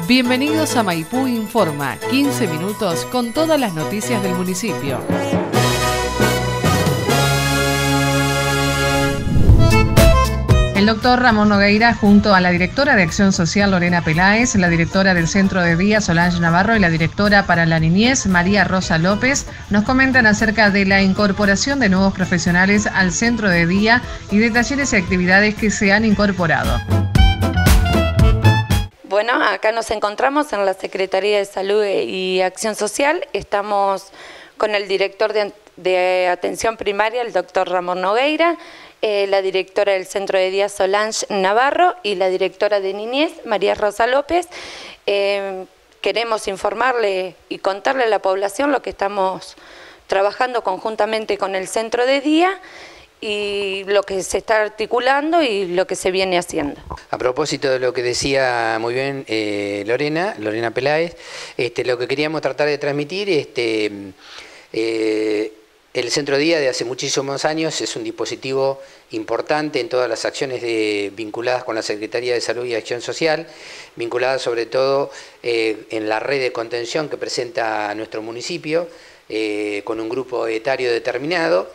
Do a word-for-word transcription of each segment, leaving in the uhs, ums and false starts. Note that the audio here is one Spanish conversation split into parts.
Bienvenidos a Maipú Informa, quince minutos con todas las noticias del municipio. El doctor Ramón Nogueira, junto a la directora de Acción Social Lorena Peláez, la directora del Centro de Día Solange Navarro y la directora para la Niñez María Rosa López, nos comentan acerca de la incorporación de nuevos profesionales al Centro de Día y de talleres y actividades que se han incorporado. Bueno, acá nos encontramos en la Secretaría de Salud y Acción Social. Estamos con el director de, de Atención Primaria, el doctor Ramón Nogueira, eh, la directora del Centro de Día Solange Navarro y la directora de Niñez, María Rosa López. Eh, queremos informarle y contarle a la población lo que estamos trabajando conjuntamente con el Centro de Día y lo que se está articulando y lo que se viene haciendo. A propósito de lo que decía muy bien eh, Lorena, Lorena Peláez, este, lo que queríamos tratar de transmitir, este, eh, el Centro de Día de hace muchísimos años es un dispositivo importante en todas las acciones de, vinculadas con la Secretaría de Salud y Acción Social, vinculadas sobre todo eh, en la red de contención que presenta nuestro municipio, eh, con un grupo etario determinado.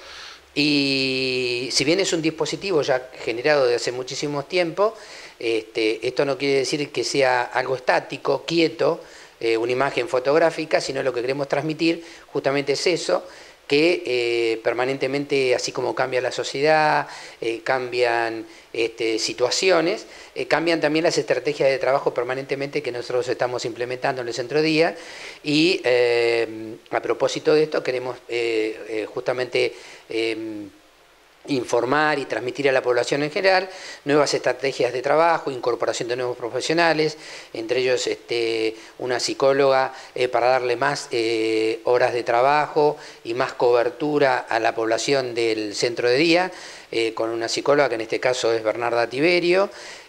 Y si bien es un dispositivo ya generado desde hace muchísimo tiempo, este, esto no quiere decir que sea algo estático, quieto, eh, una imagen fotográfica, sino lo que queremos transmitir justamente es eso, que eh, permanentemente, así como cambia la sociedad, eh, cambian este, situaciones, eh, cambian también las estrategias de trabajo permanentemente que nosotros estamos implementando en el Centro de Día. Y eh, a propósito de esto queremos eh, eh, justamente eh, informar y transmitir a la población en general nuevas estrategias de trabajo, incorporación de nuevos profesionales, entre ellos este, una psicóloga eh, para darle más eh, horas de trabajo y más cobertura a la población del Centro de Día, eh, con una psicóloga que en este caso es Bernarda Tiberio,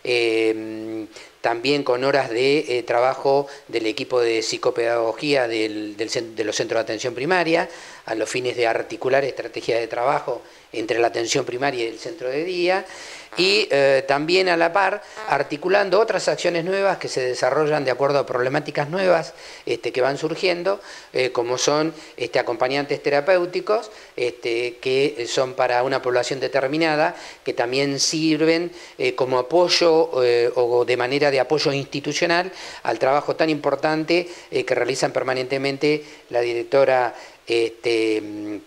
eh, también con horas de eh, trabajo del equipo de psicopedagogía del, del, de los centros de atención primaria, a los fines de articular estrategias de trabajo entre la atención primaria y el Centro de Día, y eh, también a la par articulando otras acciones nuevas que se desarrollan de acuerdo a problemáticas nuevas este, que van surgiendo, eh, como son este, acompañantes terapéuticos, este, que son para una población determinada, que también sirven eh, como apoyo eh, o de manera de apoyo institucional al trabajo tan importante eh, que realizan permanentemente la directora este,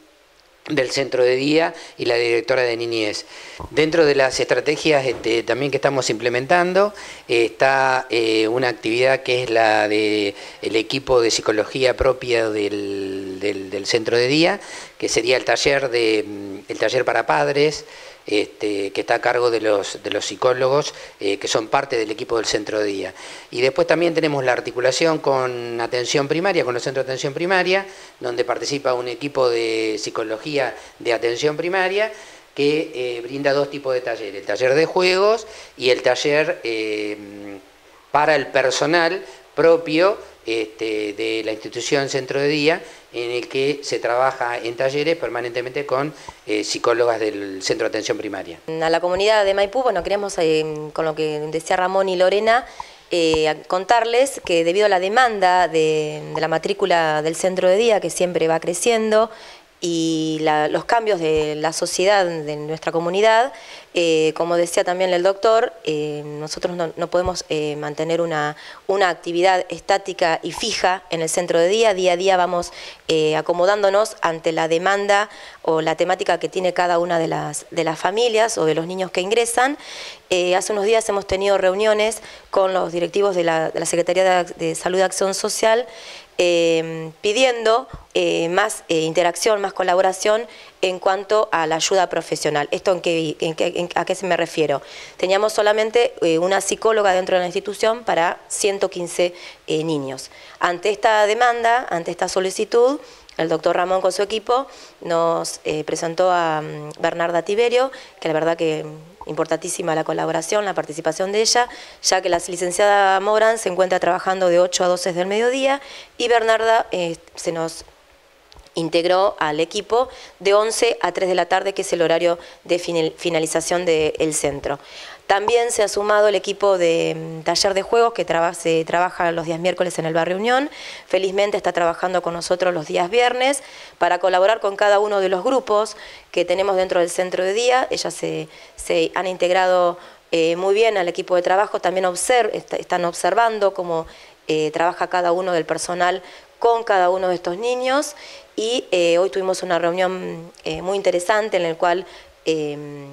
del Centro de Día y la directora de Niñez. Dentro de las estrategias este, también que estamos implementando eh, está eh, una actividad que es la del equipo de psicología propia del, del, del Centro de Día, que sería el taller, de, el taller para padres, Este, que está a cargo de los, de los psicólogos eh, que son parte del equipo del Centro de Día. Y después también tenemos la articulación con atención primaria, con los centros de atención primaria, donde participa un equipo de psicología de atención primaria que eh, brinda dos tipos de talleres, el taller de juegos y el taller eh, para el personal propio este, de la institución Centro de Día, en el que se trabaja en talleres permanentemente con eh, psicólogas del Centro de Atención Primaria. A la comunidad de Maipú, bueno, queremos, eh, con lo que decía Ramón y Lorena, eh, contarles que debido a la demanda de, de la matrícula del Centro de Día, que siempre va creciendo, y la, los cambios de la sociedad, de nuestra comunidad, eh, como decía también el doctor, eh, nosotros no, no podemos eh, mantener una, una actividad estática y fija en el Centro de Día. Día a día vamos eh, acomodándonos ante la demanda o la temática que tiene cada una de las, de las familias o de los niños que ingresan. Eh, hace unos días hemos tenido reuniones con los directivos de la, de la Secretaría de, de Salud y Acción Social, Eh, pidiendo eh, más eh, interacción, más colaboración en cuanto a la ayuda profesional. ¿Esto en qué, en qué, en, a qué se me refiero? Teníamos solamente eh, una psicóloga dentro de la institución para ciento quince eh, niños. Ante esta demanda, ante esta solicitud, el doctor Ramón con su equipo nos eh, presentó a um, Bernarda Tiberio, que la verdad que importantísima la colaboración, la participación de ella, ya que la licenciada Morán se encuentra trabajando de ocho a doce del mediodía y Bernarda eh, se nos integró al equipo de once a tres de la tarde, que es el horario de finalización del centro. También se ha sumado el equipo de um, taller de juegos que traba, se trabaja los días miércoles en el Barrio Unión. Felizmente está trabajando con nosotros los días viernes para colaborar con cada uno de los grupos que tenemos dentro del centro de día. Ellas se, se han integrado eh, muy bien al equipo de trabajo, también observ, est están observando cómo eh, trabaja cada uno del personal con cada uno de estos niños y eh, hoy tuvimos una reunión eh, muy interesante en la cual eh,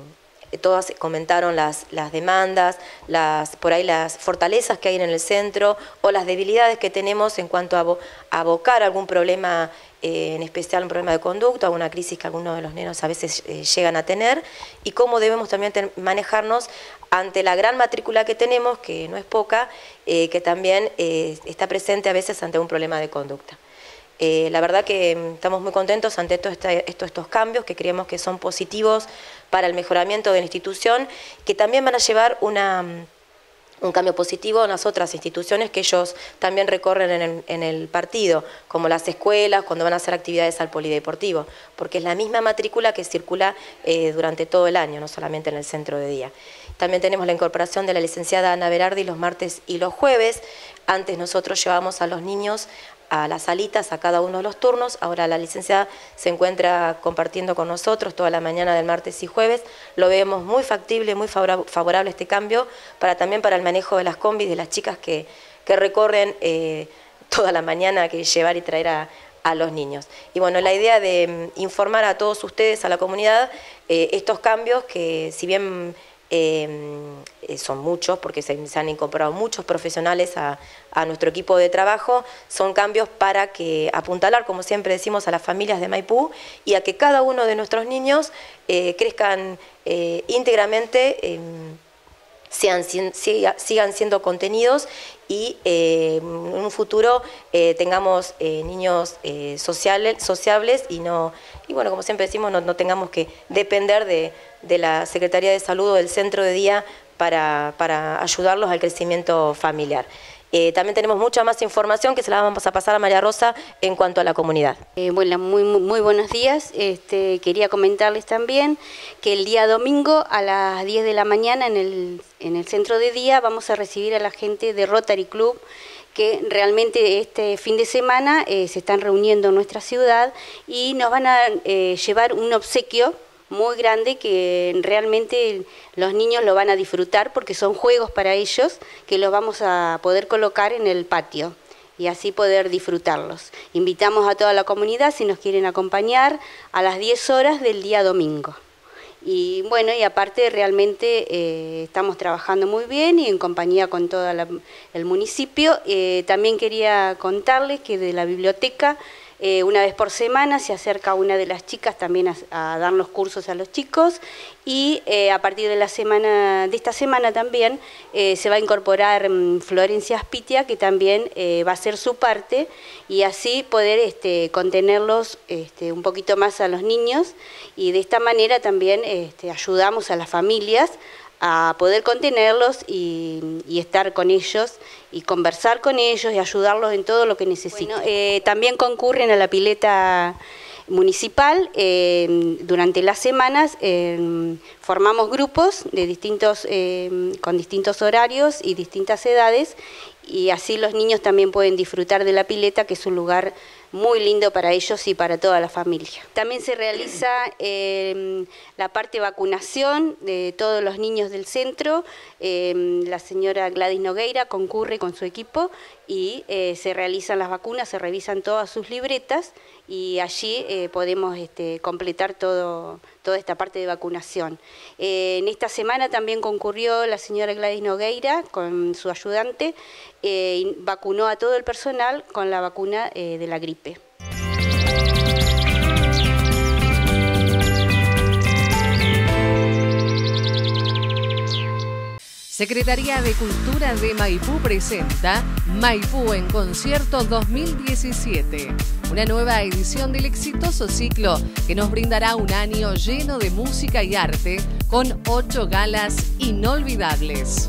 todas comentaron las, las demandas, las, por ahí las fortalezas que hay en el centro o las debilidades que tenemos en cuanto a, abo a abocar algún problema, eh, en especial un problema de conducta, alguna crisis que algunos de los nenos a veces eh, llegan a tener y cómo debemos también manejarnos ante la gran matrícula que tenemos, que no es poca, eh, que también eh, está presente a veces ante un problema de conducta. Eh, la verdad que estamos muy contentos ante todo este, esto, estos cambios que creemos que son positivos para el mejoramiento de la institución, que también van a llevar una, un cambio positivo en las otras instituciones que ellos también recorren en el, en el partido, como las escuelas, cuando van a hacer actividades al polideportivo, porque es la misma matrícula que circula eh, durante todo el año, no solamente en el centro de día. También tenemos la incorporación de la licenciada Ana Berardi los martes y los jueves. Antes nosotros llevábamos a los niños a las salitas, a cada uno de los turnos. Ahora la licenciada se encuentra compartiendo con nosotros toda la mañana del martes y jueves. Lo vemos muy factible, muy favorable este cambio, para también para el manejo de las combis, de las chicas que, que recorren eh, toda la mañana, que llevar y traer a, a los niños. Y bueno, la idea de informar a todos ustedes, a la comunidad, eh, estos cambios que si bien Eh, son muchos, porque se, se han incorporado muchos profesionales a, a nuestro equipo de trabajo, son cambios para que apuntalar, como siempre decimos, a las familias de Maipú y a que cada uno de nuestros niños eh, crezcan eh, íntegramente, eh, sean, siga, sigan siendo contenidos y eh, en un futuro eh, tengamos eh, niños eh, sociales, sociables y no, y bueno, como siempre decimos, no, no tengamos que depender de, de la Secretaría de Salud o del centro de día para, para ayudarlos al crecimiento familiar. Eh, también tenemos mucha más información que se la vamos a pasar a María Rosa en cuanto a la comunidad. Eh, bueno, muy, muy buenos días. Este, quería comentarles también que el día domingo a las diez de la mañana en el, en el centro de día vamos a recibir a la gente de Rotary Club, que realmente este fin de semana eh, se están reuniendo en nuestra ciudad y nos van a eh, llevar un obsequio muy grande que realmente los niños lo van a disfrutar porque son juegos para ellos que los vamos a poder colocar en el patio y así poder disfrutarlos. Invitamos a toda la comunidad, si nos quieren acompañar, a las diez horas del día domingo. Y bueno, y aparte realmente eh, estamos trabajando muy bien y en compañía con todo la, el municipio. Eh, también quería contarles que de la biblioteca Eh, una vez por semana se acerca una de las chicas también a, a dar los cursos a los chicos y eh, a partir de la semana de esta semana también eh, se va a incorporar um, Florencia Aspitia, que también eh, va a hacer su parte y así poder este, contenerlos este, un poquito más a los niños y de esta manera también este, ayudamos a las familias a poder contenerlos y, y estar con ellos y conversar con ellos y ayudarlos en todo lo que necesiten. Bueno, eh, también concurren a la pileta municipal. Eh, durante las semanas eh, formamos grupos de distintos, eh, con distintos horarios y distintas edades y así los niños también pueden disfrutar de la pileta, que es un lugar muy lindo para ellos y para toda la familia. También se realiza eh, la parte de vacunación de todos los niños del centro. Eh, la señora Gladys Nogueira concurre con su equipo y eh, se realizan las vacunas, se revisan todas sus libretas y allí eh, podemos este, completar todo, toda esta parte de vacunación. Eh, en esta semana también concurrió la señora Gladys Nogueira con su ayudante eh, y vacunó a todo el personal con la vacuna eh, de la gripe. Secretaría de Cultura de Maipú presenta Maipú en Concierto dos mil diecisiete, una nueva edición del exitoso ciclo que nos brindará un año lleno de música y arte con ocho galas inolvidables.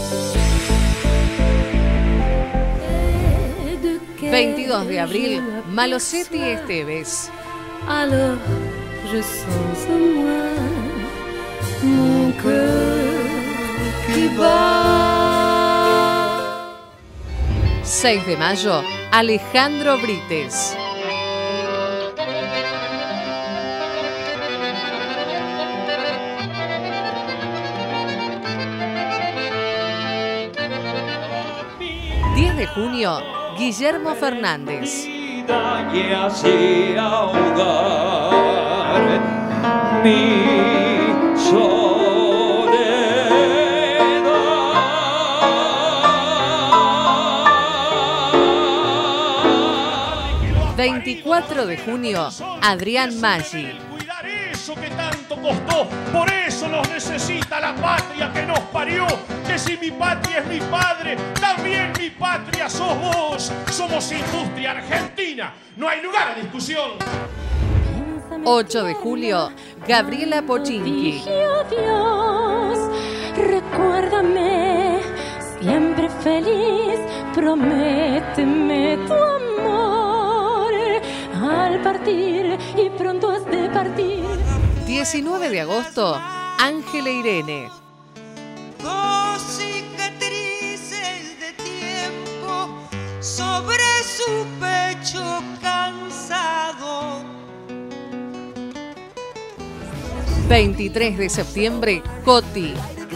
veintidós de abril, Malosetti Esteves. Alors je sens en moi mon cœur que va. seis de mayo, Alejandro Brites. diez de junio, Guillermo Fernández. Y así ahogar mi soledad. veinticuatro de junio, Adrián Maggi. Cuidar eso que tanto costó, por eso nos necesita la patria que nos parió. Que si mi patria es mi padre, también mi patria sos vos. Somos industria argentina, no hay lugar a discusión. ocho de julio, Gabriela Pochinki. Dije adiós, recuérdame, siempre feliz, prométeme tu amor al partir y pronto has de partir. diecinueve de agosto, Ángela Irene. Dos cicatrices de tiempo sobre su pecho cansado. veintitrés de septiembre, Coti.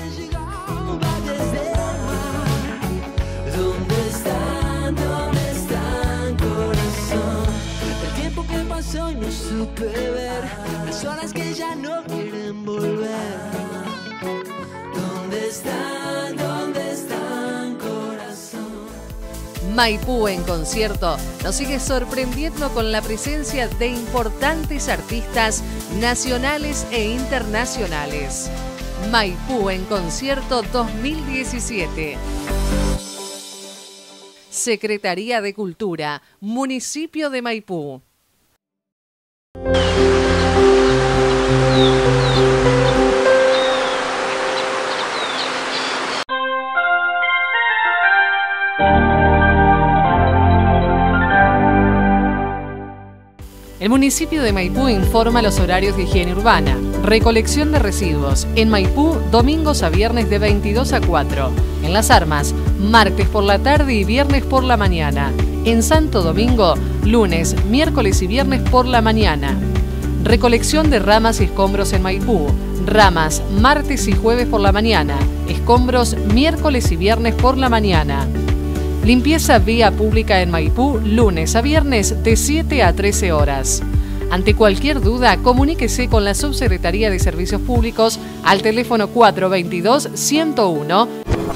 ¿Dónde están? ¿Dónde están, corazón? El tiempo que pasó y no supe ver, las horas que ya no quieren volver. ¿Dónde están? ¿Dónde están, corazón? Maipú en concierto nos sigue sorprendiendo con la presencia de importantes artistas nacionales e internacionales. Maipú en concierto dos mil diecisiete. Secretaría de Cultura, Municipio de Maipú. El municipio de Maipú informa los horarios de higiene urbana. Recolección de residuos. En Maipú, domingos a viernes de veintidós a cuatro. En Las Armas, martes por la tarde y viernes por la mañana. En Santo Domingo, lunes, miércoles y viernes por la mañana. Recolección de ramas y escombros en Maipú. Ramas, martes y jueves por la mañana. Escombros, miércoles y viernes por la mañana. Limpieza vía pública en Maipú, lunes a viernes de siete a trece horas. Ante cualquier duda, comuníquese con la Subsecretaría de Servicios Públicos al teléfono cuatro veintidós, ciento uno.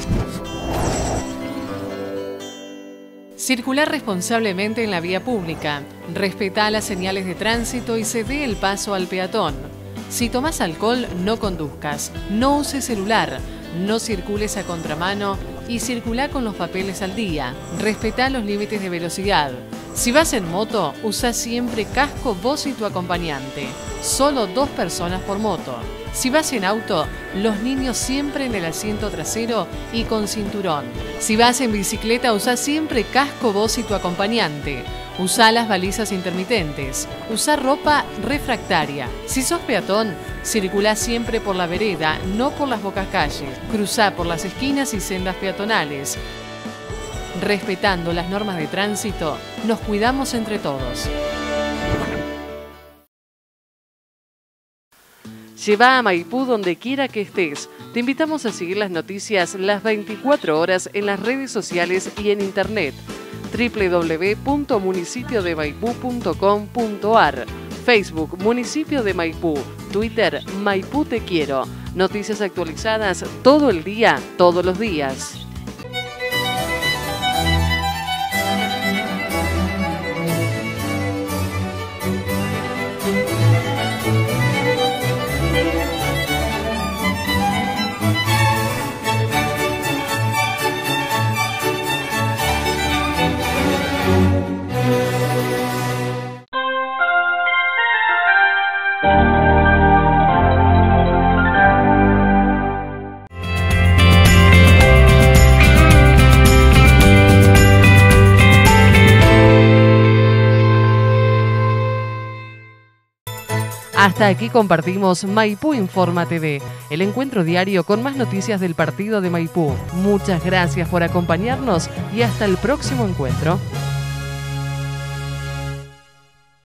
Circular responsablemente en la vía pública. Respetá las señales de tránsito y cede el paso al peatón. Si tomás alcohol, no conduzcas. No uses celular. No circules a contramano y circula con los papeles al día. Respetá los límites de velocidad. Si vas en moto, usa siempre casco vos y tu acompañante. Solo dos personas por moto. Si vas en auto, los niños siempre en el asiento trasero y con cinturón. Si vas en bicicleta, usa siempre casco vos y tu acompañante. Usa las balizas intermitentes. Usa ropa refractaria. Si sos peatón, circulá siempre por la vereda, no por las bocacalles. Cruzá por las esquinas y sendas peatonales. Respetando las normas de tránsito, nos cuidamos entre todos. Lleva a Maipú donde quiera que estés. Te invitamos a seguir las noticias las veinticuatro horas en las redes sociales y en internet. doble u doble u doble u punto municipio de maipú punto com punto ar, Facebook Municipio de Maipú, Twitter Maipú Te Quiero. Noticias actualizadas todo el día, todos los días. Hasta aquí compartimos Maipú Informa T V, el encuentro diario con más noticias del partido de Maipú. Muchas gracias por acompañarnos y hasta el próximo encuentro.